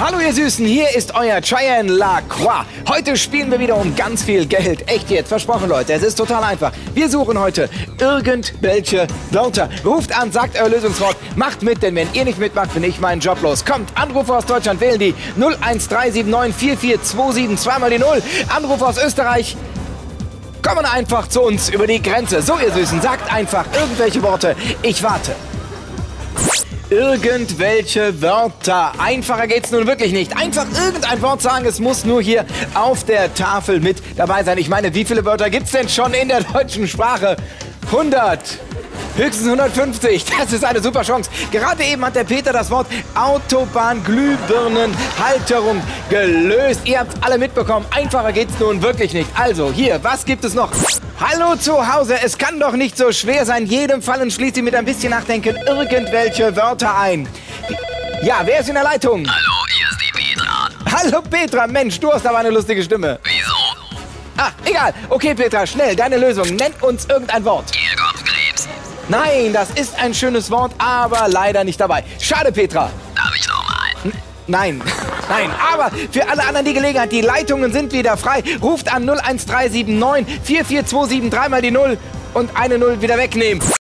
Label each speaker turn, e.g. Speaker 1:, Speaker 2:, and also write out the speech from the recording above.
Speaker 1: Hallo ihr Süßen, hier ist euer Cheyenne Lacroix. Heute spielen wir wieder um ganz viel Geld. Echt jetzt, versprochen Leute, es ist total einfach. Wir suchen heute irgendwelche Wörter. Ruft an, sagt euer Lösungswort, macht mit, denn wenn ihr nicht mitmacht, bin ich meinen Job los. Kommt, Anrufe aus Deutschland wählen die 01379 4427, zweimal die 0. Anrufe aus Österreich kommen einfach zu uns über die Grenze. So ihr Süßen, sagt einfach irgendwelche Worte. Ich warte. Irgendwelche Wörter. Einfacher geht's nun wirklich nicht. Einfach irgendein Wort sagen, es muss nur hier auf der Tafel mit dabei sein. Ich meine, wie viele Wörter gibt's denn schon in der deutschen Sprache? 100. Höchstens 150. Das ist eine super Chance. Gerade eben hat der Peter das Wort Autobahnglühbirnenhalterung gelöst. Ihr habt alle mitbekommen. Einfacher geht's nun wirklich nicht. Also, hier, was gibt es noch? Hallo zu Hause, es kann doch nicht so schwer sein. Jedem fallen schließlich mit ein bisschen Nachdenken irgendwelche Wörter ein. Ja, wer ist in der Leitung?
Speaker 2: Hallo, hier ist die Petra.
Speaker 1: Hallo Petra, Mensch, du hast aber eine lustige Stimme.
Speaker 2: Wieso?
Speaker 1: Ah, egal. Okay Petra, schnell, deine Lösung. Nenn uns irgendein Wort.
Speaker 2: Kehlkopfkrebs.
Speaker 1: Nein, das ist ein schönes Wort, aber leider nicht dabei. Schade, Petra.
Speaker 2: Darf ich noch mal?
Speaker 1: Nein, nein, aber für alle anderen die Gelegenheit, die Leitungen sind wieder frei. Ruft an 01379 4427, dreimal die 0 und eine 0 wieder wegnehmen.